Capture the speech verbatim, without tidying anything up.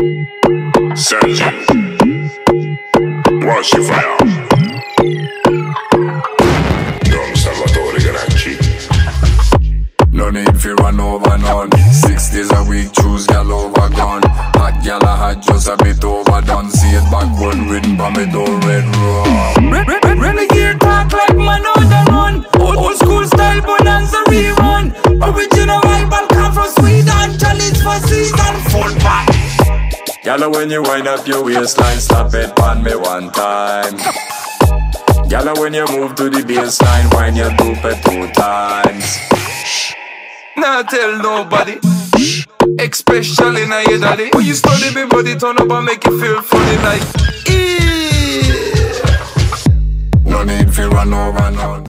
Sanjin, Walshy fire. Young Salvatore, Ganacci. No need for run over none. Six days a week, choose gal over gun. Hot gal a hot, just a bit overdone. See it backward, written by me door red rum. Re re re Renegade talk like man on the run. Old, old school style bonanza rerun. Original rival come from Sweden. Challenge for season full back. Gala, when you wind up your waistline, slap it on me one time. Gala, when you move to the baseline, wind your dope it two times. Nah, tell nobody, especially now your daddy. When you study me body, turn up and make you feel funny like, eee. No need for run over none.